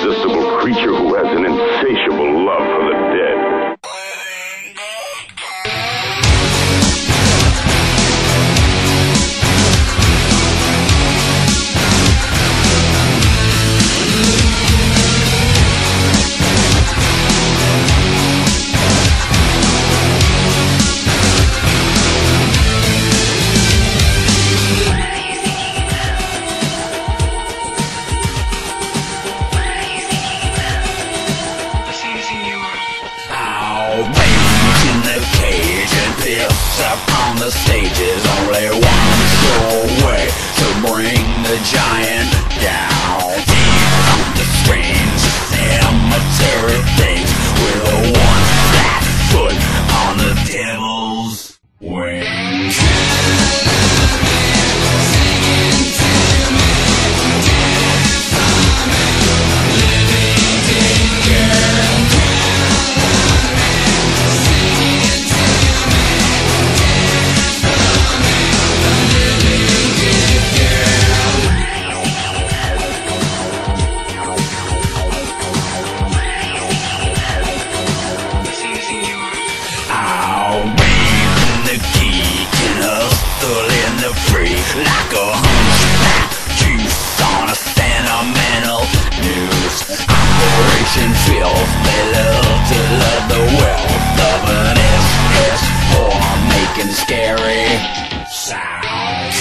irresistible creature who has an insatiable love for the dead. In the cage and piss up on the stages. Only one sure way to bring the giant down. Deep on the screens, cemetery things with a one flat foot on the devil's wings. Like a hunchback juice on a sentimental news. Operation Filth, they love to love the wealth of an SS whore making scary sounds.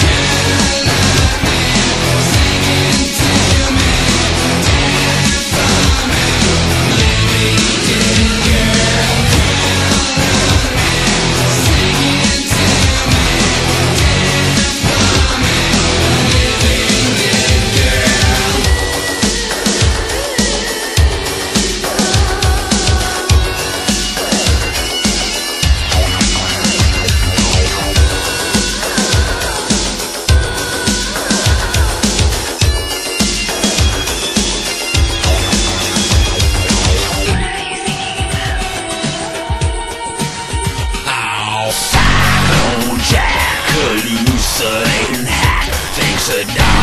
Jack, hallucinating hack, thinks a dog